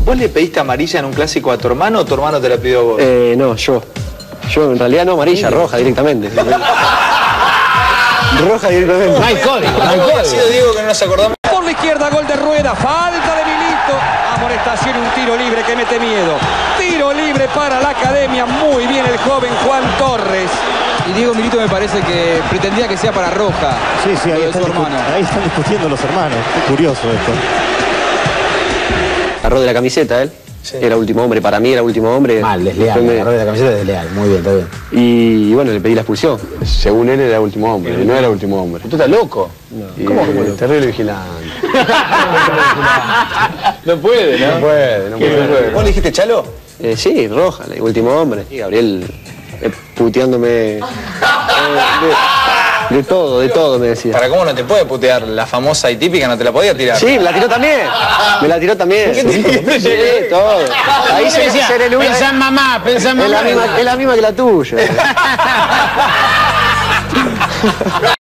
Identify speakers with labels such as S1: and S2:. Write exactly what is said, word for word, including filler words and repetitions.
S1: ¿Vos le pediste amarilla en un clásico a tu hermano o tu hermano te la pidió a vos?
S2: Eh, no, yo. Yo en realidad no amarilla, roja directamente. Roja directamente.
S3: No hay código, no hay
S1: código. Ha sido Diego que no nos acordamos.
S4: Por la izquierda, gol de Rueda, falta de Milito. Amonestación y un tiro libre que mete miedo. Tiro libre para la Academia, muy bien el joven Juan Torres.
S5: Y Diego Milito me parece que pretendía que sea para roja.
S6: Sí, sí, ahí, están,
S5: hermano.
S6: ahí están discutiendo los hermanos. Qué curioso esto.
S2: Agarró de la camiseta él. Sí. Era último hombre, para mí era último hombre.
S3: Mal, desleal, me... agarró de la camiseta desleal, muy bien, está bien.
S2: Y, y bueno, le pedí la expulsión.
S7: Según él era último hombre, y no era último hombre.
S3: ¿Tú estás loco?
S7: No. ¿Cómo que loco? Terrible vigilante.
S1: No puede, ¿no?
S7: No puede, no puede. puede.
S1: ¿Vos le dijiste Chalo?
S2: Eh, sí, roja, el último hombre. Y Gabriel eh, puteándome eh, de, de todo, de todo me decía.
S1: ¿Para cómo no te puede putear? La famosa y típica no te la podía tirar.
S2: Sí, me la tiró también. Me la tiró también.
S1: ¿Qué te
S2: sí, todo. Ahí se
S3: decía,
S2: ser el uno.
S3: Pensá en mamá, pensá en mamá.
S2: Es la misma, es la misma que la tuya.